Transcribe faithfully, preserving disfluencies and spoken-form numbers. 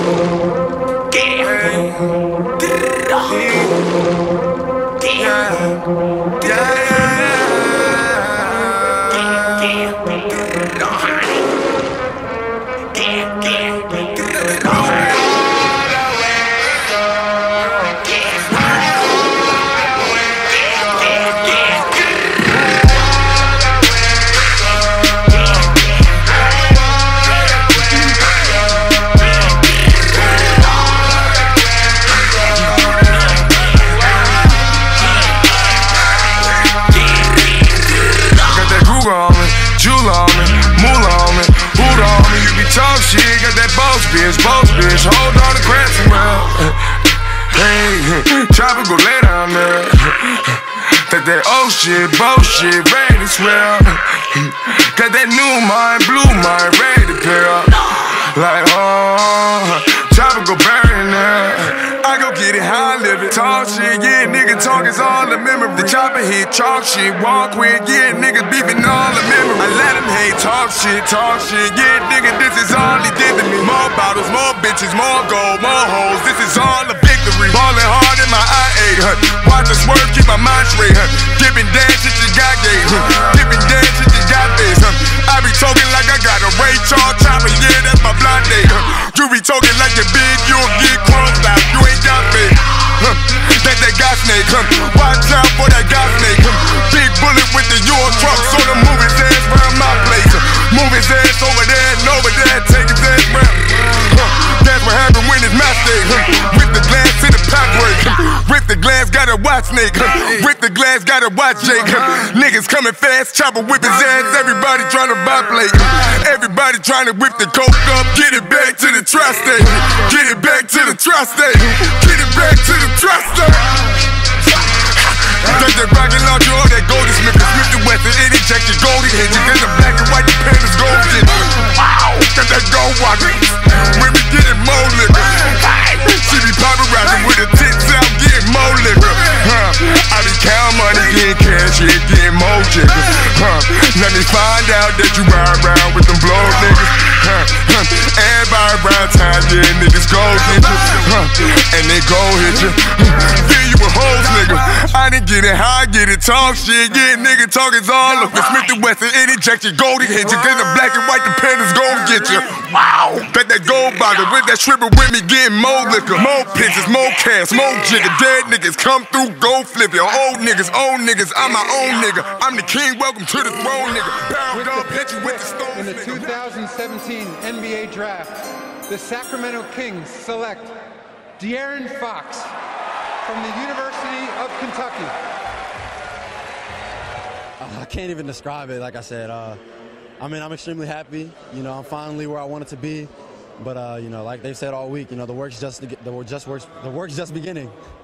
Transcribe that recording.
Bitch, boss bitch, hold on to crazy well. Hey, chopper go lay down there. That that old shit, bullshit, ready to swell. Got that new mind, blue mind, ready to pair up. Like, oh, chopper go bury in there. I go get it how I live it. Talk shit, yeah, nigga talk is all the memory. The chopper hit, chalk shit, walk with, yeah, niggas beefing all the memory. I let him hate, talk shit, talk shit, yeah, nigga, this is all he did to me. More bottles, more bitches, more gold, more hoes, this is all a victory. Ballin' hard in my I eight, huh? Watch the swerve, keep my mind straight, huh? Dippin' dance, shit you got gay, huh? Dippin' dance, shit you got face, huh? I be talking like I got a Ray Charles chopper, yeah, that's my blind date, huh? You be talking like you're big, you'll get crossed out, you ain't got me, huh? That that got snake, huh? Watch out for that got snake, huh? Big bullet with the Euro truck, so the move his ass round my place, huh? Move his ass over there and over there, take his ass round, huh? That's what happened when it's my state, huh? With the glass in the packwork, huh? With the glass, gotta watch snake, huh? With the glass, gotta watch Jake, huh? Niggas coming fast, chopper whip his ass, everybody trying to buy plate, huh? Everybody trying to whip the coke up, get it back to the tri-state, get it back to the tri-state, get it back to the tri-state. Take that rocket launcher or that golden Smith, Smith the West, and inject your golden hinges, and the black and white, the pandas golden. Wow, got that gold walker. When we getting more liquor, she be paparazzi with her tits out, getting more liquor. Huh? I be counting money, getting cash, yeah, getting more jiggers. Huh? Let me find out that you ride around with them blow niggas. Huh? Huh? Everybody around town, yeah, niggas go get you. Huh? And they go hit you. Fill you with hoes, nigga. I didn't get it, how I get it, talk shit, yeah, nigga talk is all over. Smith the West and inject your golden hit you, then the black and white, the pandas gon' get you. Wow, got that gold bottle with that stripper with me, getting more liquor, more pictures, more cash, more jigger. Dead niggas come through, go flip your old niggas, old niggas. I'm my own nigga. I'm the king. Welcome to the throne, nigga. Pound up, hit you with the stone. In the two thousand seventeen N B A draft, the Sacramento Kings select De'Aaron Fox from the University of Kentucky. Uh, I can't even describe it. Like I said, uh, I mean, I'm extremely happy. You know, I'm finally where I wanted to be. But uh, you know, like they've said all week, you know, the work's just the work just works the work's just beginning.